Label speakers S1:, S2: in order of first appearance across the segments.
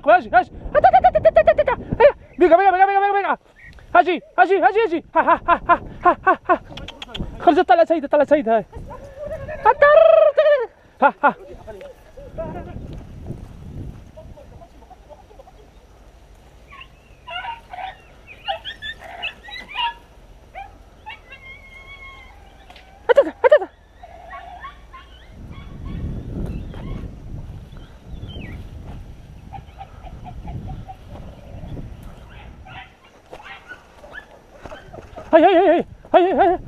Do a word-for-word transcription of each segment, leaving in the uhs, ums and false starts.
S1: راقب. اجي اجي بيقا بيقا بيقا بيقا بيقا اجي اجي اجي اجي ها ها ها ها ها ها خرجت. طلعت سيدة طلعت سيدة هاي ها ها هاي هاي هاي هاي هاي هاي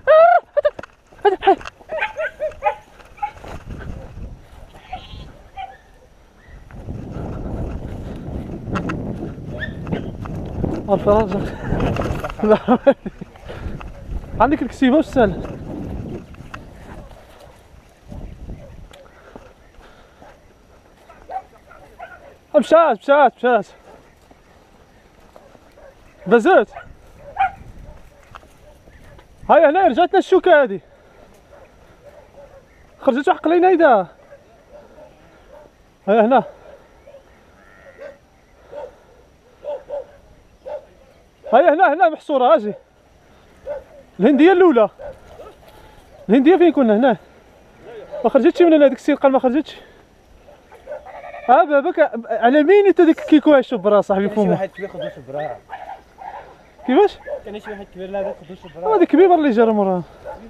S1: الفراج. لا عندك الكسيبة وش سهل. مشات مشات مشات بزات. هاي هنا رجعتنا الشوكة هادي خرجت وحق لينا هيدا. هاي هنا هاي هنا هنا محصورة. اجي الهندية الأولى. الهندية فين كنا هنا ما خرجتش من هنا. ديك السيد قال ما خرجتش. ها باباك على مين انت ديك الكيكو يشبرها صاحبي فمو.
S2: كاين شي واحد كبير خدو شبرها.
S1: كيفاش؟
S2: كاين شي واحد كبير لا خدو شبرها.
S1: هذيك كبيبة اللي جا موراها.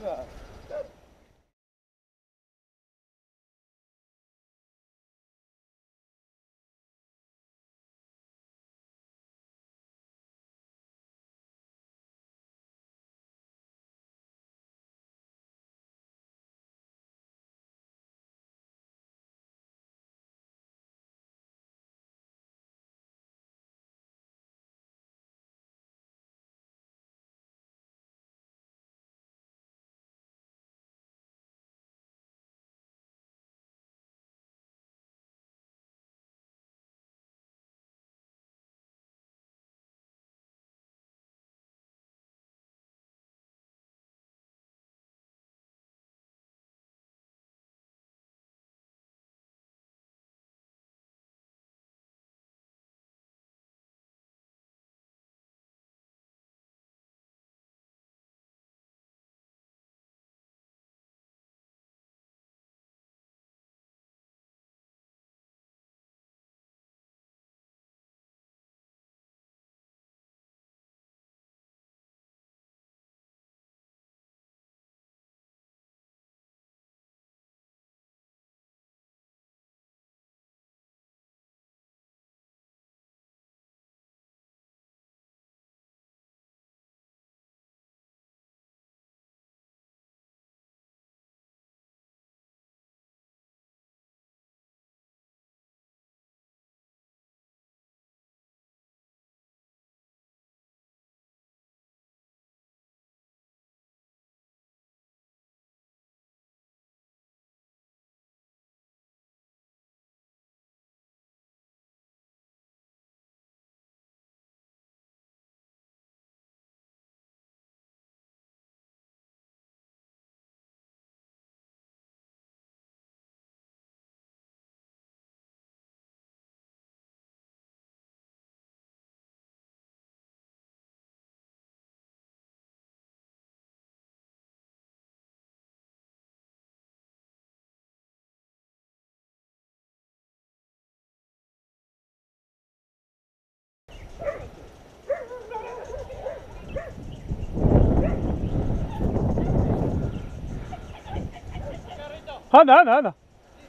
S1: هنا هنا هنا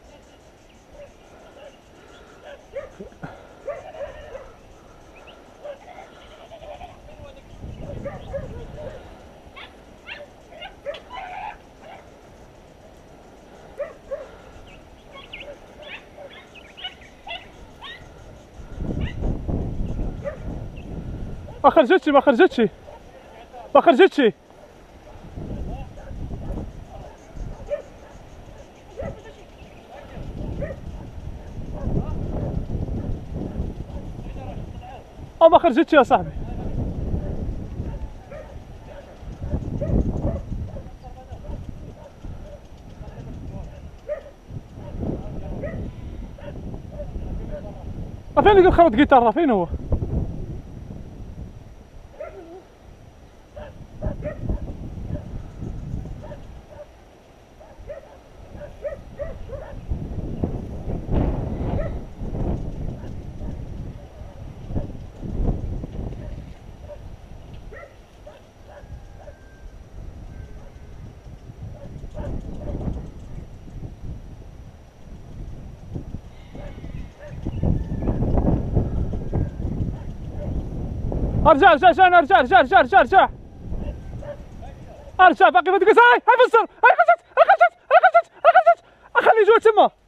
S1: ما خرجتش ما خرجتش ما خرجتش. اه ما خرجتش يا صاحبي. فين اللي خرط جيتار؟ فين هو؟ ارجع ارجع ارجع ارجع ارجع ارجع ارجع ارجع ارجع باقي ما تقص. هاي هاي فسر. هاي خرجت هاي خرجت هاي خرجت هاي خرجت. خلي جوا تما.